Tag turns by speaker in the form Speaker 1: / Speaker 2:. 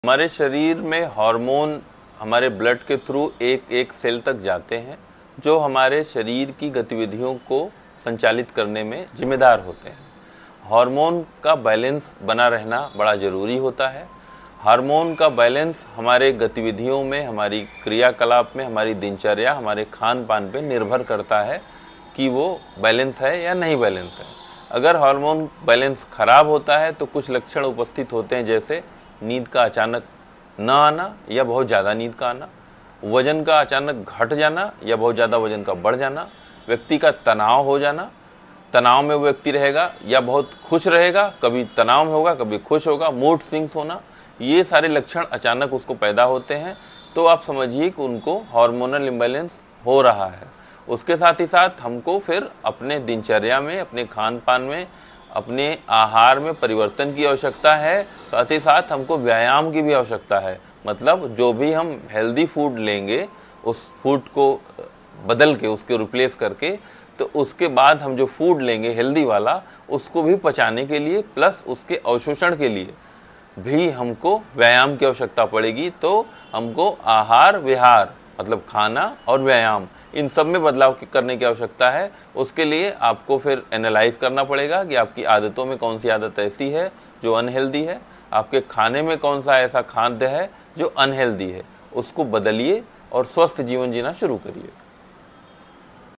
Speaker 1: हमारे शरीर में हार्मोन हमारे ब्लड के थ्रू एक एक सेल तक जाते हैं जो हमारे शरीर की गतिविधियों को संचालित करने में जिम्मेदार होते हैं। हार्मोन का बैलेंस बना रहना बड़ा ज़रूरी होता है। हार्मोन का बैलेंस हमारे गतिविधियों में, हमारी क्रियाकलाप में, हमारी दिनचर्या, हमारे खान पान पे निर्भर करता है कि वो बैलेंस है या नहीं बैलेंस है। अगर हार्मोन बैलेंस खराब होता है तो कुछ लक्षण उपस्थित होते हैं, जैसे नींद का अचानक न आना या बहुत ज़्यादा नींद का आना, वजन का अचानक घट जाना या बहुत ज़्यादा वजन का बढ़ जाना, व्यक्ति का तनाव हो जाना, तनाव में वो व्यक्ति रहेगा या बहुत खुश रहेगा, कभी तनाव में होगा कभी खुश होगा, मूड स्विंग्स होना, ये सारे लक्षण अचानक उसको पैदा होते हैं तो आप समझिए कि उनको हार्मोनल इम्बैलेंस हो रहा है। उसके साथ ही साथ हमको फिर अपने दिनचर्या में, अपने खान पान में, अपने आहार में परिवर्तन की आवश्यकता है। साथ ही साथ हमको व्यायाम की भी आवश्यकता है। मतलब जो भी हम हेल्दी फूड लेंगे उस फूड को बदल के, उसके रिप्लेस करके, तो उसके बाद हम जो फूड लेंगे हेल्दी वाला, उसको भी पचाने के लिए प्लस उसके अवशोषण के लिए भी हमको व्यायाम की आवश्यकता पड़ेगी। तो हमको आहार विहार मतलब खाना और व्यायाम, इन सब में बदलाव करने की आवश्यकता है। उसके लिए आपको फिर एनालाइज करना पड़ेगा कि आपकी आदतों में कौन सी आदत ऐसी है जो अनहेल्दी है, आपके खाने में कौन सा ऐसा खाद्य है जो अनहेल्दी है, उसको बदलिए और स्वस्थ जीवन जीना शुरू करिए।